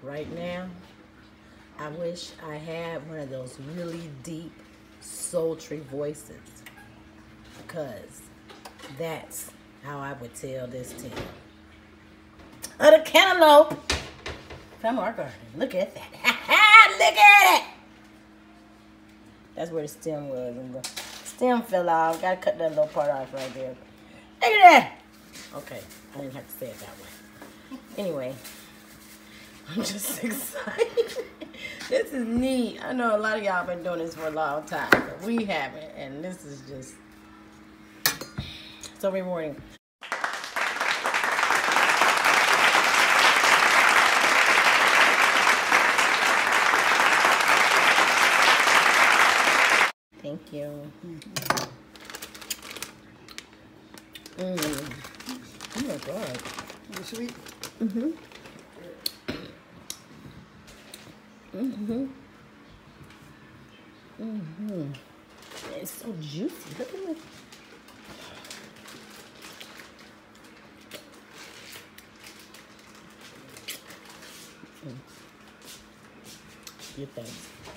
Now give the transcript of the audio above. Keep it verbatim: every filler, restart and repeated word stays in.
right now, I wish I had one of those really deep, sultry voices, because that's how I would tell this tale. Of the cantaloupe from our garden. Look at that. Look at it. That's where the stem was. And the stem fell off. Gotta cut that little part off right there. Look at that. Okay, I didn't have to say it that way. Anyway, I'm just excited. This is neat. I know a lot of y'all been doing this for a long time, but we haven't. And this is just so rewarding. Thank you. Mm. Oh my God. Is it sweet? Mm-hmm. Mm-hmm. Mm-hmm. It's so juicy. Look at it. Mm. Your thanks.